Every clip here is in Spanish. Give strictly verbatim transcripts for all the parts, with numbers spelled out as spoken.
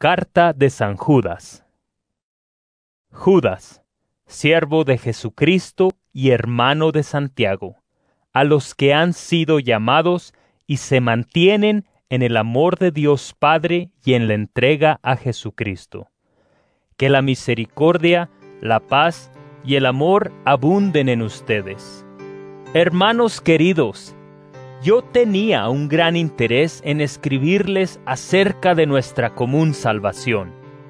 Carta de San Judas. Judas, siervo de Jesucristo y hermano de Santiago, a los que han sido llamados y se mantienen en el amor de Dios Padre y en la entrega a Jesucristo. Que la misericordia, la paz y el amor abunden en ustedes. Hermanos queridos, yo tenía un gran interés en escribirles acerca de nuestra común salvación,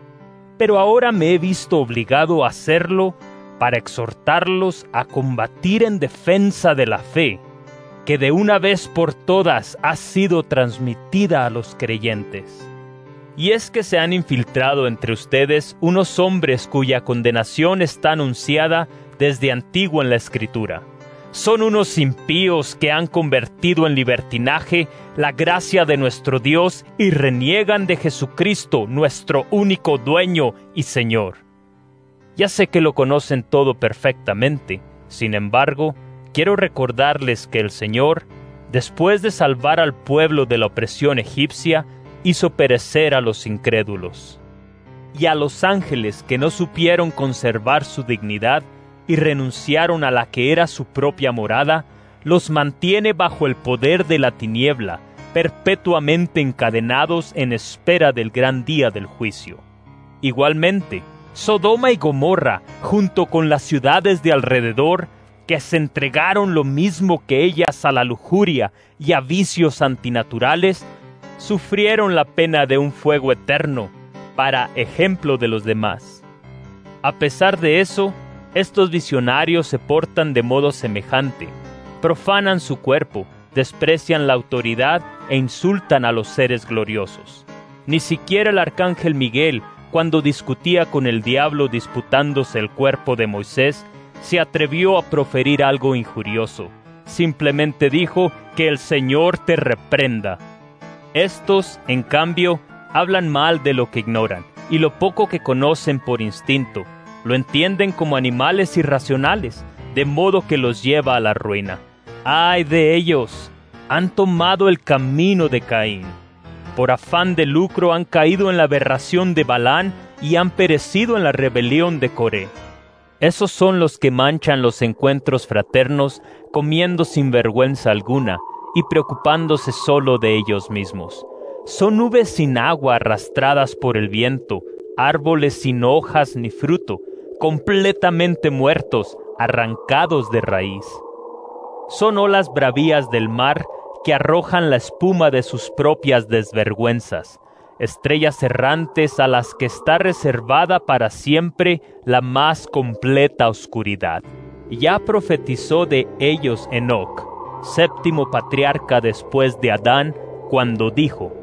pero ahora me he visto obligado a hacerlo para exhortarlos a combatir en defensa de la fe, que de una vez por todas ha sido transmitida a los creyentes. Y es que se han infiltrado entre ustedes unos hombres cuya condenación está anunciada desde antiguo en la Escritura. Son unos impíos que han convertido en libertinaje la gracia de nuestro Dios y reniegan de Jesucristo, nuestro único dueño y Señor. Ya sé que lo conocen todo perfectamente, sin embargo, quiero recordarles que el Señor, después de salvar al pueblo de la opresión egipcia, hizo perecer a los incrédulos. Y a los ángeles que no supieron conservar su dignidad y renunciaron a la que era su propia morada, los mantiene bajo el poder de la tiniebla, perpetuamente encadenados en espera del gran día del juicio. Igualmente, Sodoma y Gomorra, junto con las ciudades de alrededor, que se entregaron lo mismo que ellas a la lujuria y a vicios antinaturales, sufrieron la pena de un fuego eterno, para ejemplo de los demás. A pesar de eso, estos visionarios se portan de modo semejante, profanan su cuerpo, desprecian la autoridad e insultan a los seres gloriosos. Ni siquiera el arcángel Miguel, cuando discutía con el diablo disputándose el cuerpo de Moisés, se atrevió a proferir algo injurioso. Simplemente dijo que el Señor te reprenda. Estos, en cambio, hablan mal de lo que ignoran, y lo poco que conocen por instinto, lo entienden como animales irracionales, de modo que los lleva a la ruina. ¡Ay de ellos! Han tomado el camino de Caín. Por afán de lucro han caído en la aberración de Balán y han perecido en la rebelión de Coré. Esos son los que manchan los encuentros fraternos, comiendo sin vergüenza alguna y preocupándose solo de ellos mismos. Son nubes sin agua arrastradas por el viento, árboles sin hojas ni fruto, completamente muertos, arrancados de raíz. Son olas bravías del mar que arrojan la espuma de sus propias desvergüenzas, estrellas errantes a las que está reservada para siempre la más completa oscuridad. Ya profetizó de ellos Enoc, séptimo patriarca después de Adán, cuando dijo: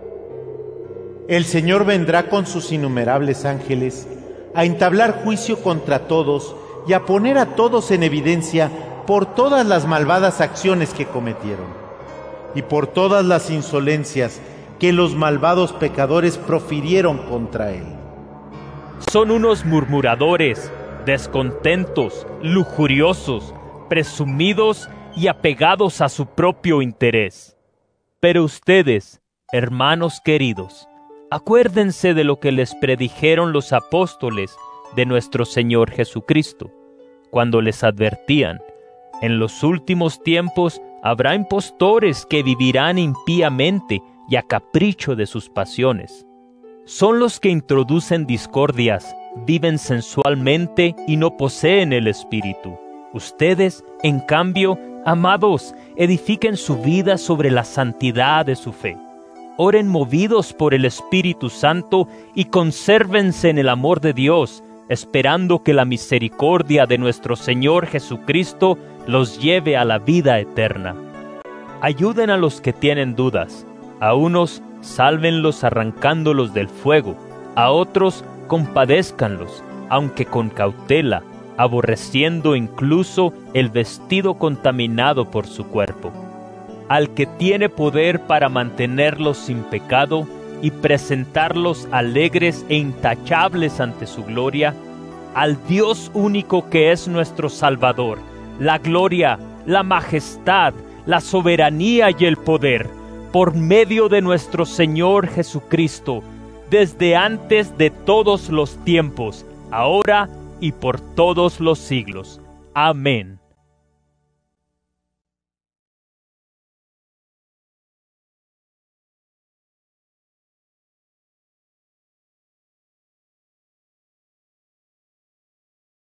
El Señor vendrá con sus innumerables ángeles a entablar juicio contra todos y a poner a todos en evidencia por todas las malvadas acciones que cometieron y por todas las insolencias que los malvados pecadores profirieron contra él. Son unos murmuradores, descontentos, lujuriosos, presumidos y apegados a su propio interés. Pero ustedes, hermanos queridos, acuérdense de lo que les predijeron los apóstoles de nuestro Señor Jesucristo, cuando les advertían: en los últimos tiempos habrá impostores que vivirán impíamente y a capricho de sus pasiones. Son los que introducen discordias, viven sensualmente y no poseen el Espíritu. Ustedes, en cambio, amados, edifiquen su vida sobre la santidad de su fe. Oren movidos por el Espíritu Santo y consérvense en el amor de Dios, esperando que la misericordia de nuestro Señor Jesucristo los lleve a la vida eterna. Ayuden a los que tienen dudas. A unos, sálvenlos arrancándolos del fuego. A otros, compadézcanlos, aunque con cautela, aborreciendo incluso el vestido contaminado por su cuerpo. Al que tiene poder para mantenerlos sin pecado y presentarlos alegres e intachables ante su gloria, al Dios único que es nuestro Salvador, la gloria, la majestad, la soberanía y el poder, por medio de nuestro Señor Jesucristo, desde antes de todos los tiempos, ahora y por todos los siglos. Amén.